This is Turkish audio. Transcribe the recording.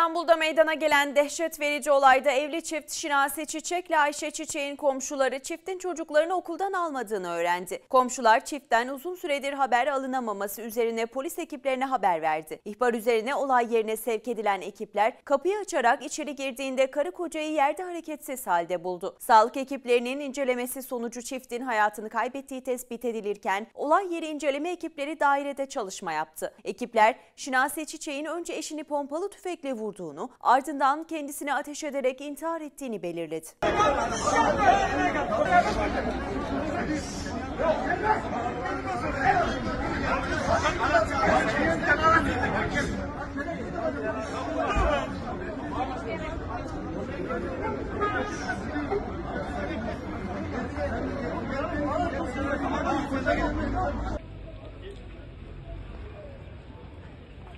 İstanbul'da meydana gelen dehşet verici olayda evli çift Şinasi Çiçek ile Ayşe Çiçek'in komşuları çiftin çocuklarını okuldan almadığını öğrendi. Komşular çiftten uzun süredir haber alınamaması üzerine polis ekiplerine haber verdi. İhbar üzerine olay yerine sevk edilen ekipler kapıyı açarak içeri girdiğinde karı kocayı yerde hareketsiz halde buldu. Sağlık ekiplerinin incelemesi sonucu çiftin hayatını kaybettiği tespit edilirken olay yeri inceleme ekipleri dairede çalışma yaptı. Ekipler Şinasi Çiçek'in önce eşini pompalı tüfekle vurduğunu, ardından kendisine ateş ederek intihar ettiğini belirledi.